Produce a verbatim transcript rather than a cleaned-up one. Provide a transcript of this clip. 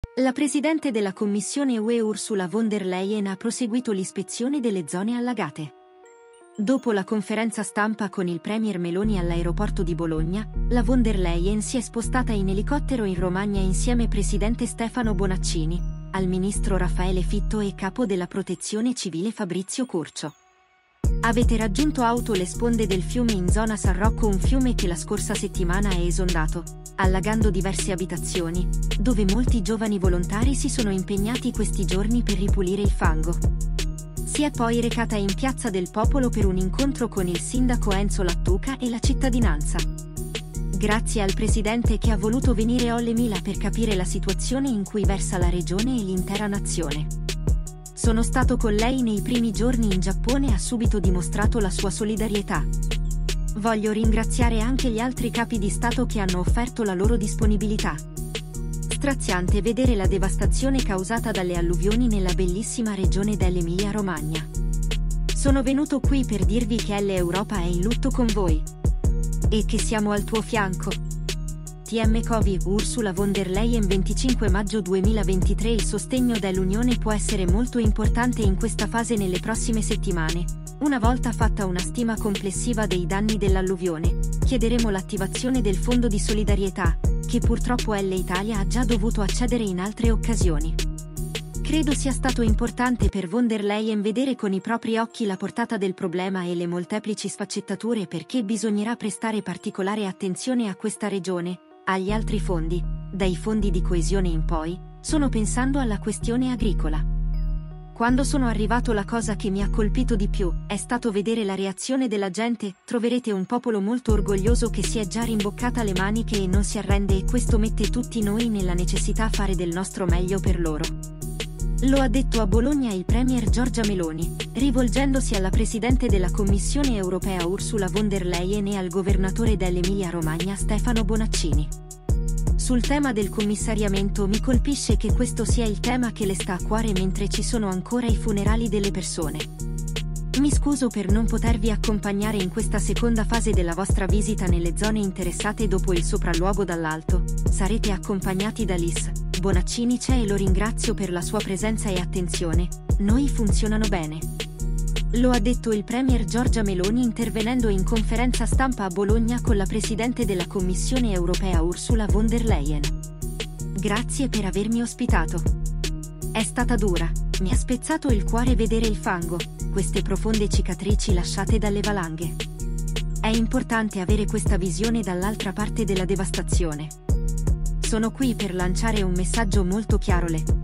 La presidente della Commissione U E Ursula von der Leyen ha proseguito l'ispezione delle zone allagate. Dopo la conferenza stampa con il premier Meloni all'aeroporto di Bologna, la von der Leyen si è spostata in elicottero in Romagna insieme presidente Stefano Bonaccini, al ministro Raffaele Fitto e capo della Protezione Civile Fabrizio Curcio. Avete raggiunto auto le sponde del fiume in zona San Rocco, un fiume che la scorsa settimana è esondato, allagando diverse abitazioni, dove molti giovani volontari si sono impegnati questi giorni per ripulire il fango. Si è poi recata in Piazza del Popolo per un incontro con il sindaco Enzo Lattuca e la cittadinanza. Grazie al presidente che ha voluto venire Olle Mila per capire la situazione in cui versa la regione e l'intera nazione. Sono stato con lei nei primi giorni in Giappone e ha subito dimostrato la sua solidarietà. Voglio ringraziare anche gli altri capi di Stato che hanno offerto la loro disponibilità. Straziante vedere la devastazione causata dalle alluvioni nella bellissima regione dell'Emilia-Romagna. Sono venuto qui per dirvi che l'Europa è in lutto con voi. E che siamo al tuo fianco. T M Covid Ursula von der Leyen venticinque maggio duemilaventitré. Il sostegno dell'Unione può essere molto importante in questa fase nelle prossime settimane. Una volta fatta una stima complessiva dei danni dell'alluvione, chiederemo l'attivazione del Fondo di solidarietà, che purtroppo l'Italia ha già dovuto accedere in altre occasioni. Credo sia stato importante per von der Leyen vedere con i propri occhi la portata del problema e le molteplici sfaccettature, perché bisognerà prestare particolare attenzione a questa regione, agli altri fondi, dai fondi di coesione in poi, sono pensando alla questione agricola. Quando sono arrivato, la cosa che mi ha colpito di più è stato vedere la reazione della gente. Troverete un popolo molto orgoglioso che si è già rimboccata le maniche e non si arrende, e questo mette tutti noi nella necessità di fare del nostro meglio per loro. Lo ha detto a Bologna il premier Giorgia Meloni, rivolgendosi alla presidente della Commissione europea Ursula von der Leyen e al governatore dell'Emilia-Romagna Stefano Bonaccini. Sul tema del commissariamento mi colpisce che questo sia il tema che le sta a cuore mentre ci sono ancora i funerali delle persone. Mi scuso per non potervi accompagnare in questa seconda fase della vostra visita nelle zone interessate dopo il sopralluogo dall'alto. Sarete accompagnati da Lis. Bonaccini c'è e lo ringrazio per la sua presenza e attenzione. Noi funzionano bene. Lo ha detto il premier Giorgia Meloni intervenendo in conferenza stampa a Bologna con la presidente della Commissione europea Ursula von der Leyen. Grazie per avermi ospitato. È stata dura, mi ha spezzato il cuore vedere il fango, queste profonde cicatrici lasciate dalle valanghe. È importante avere questa visione dall'altra parte della devastazione. Sono qui per lanciare un messaggio molto chiaro. Le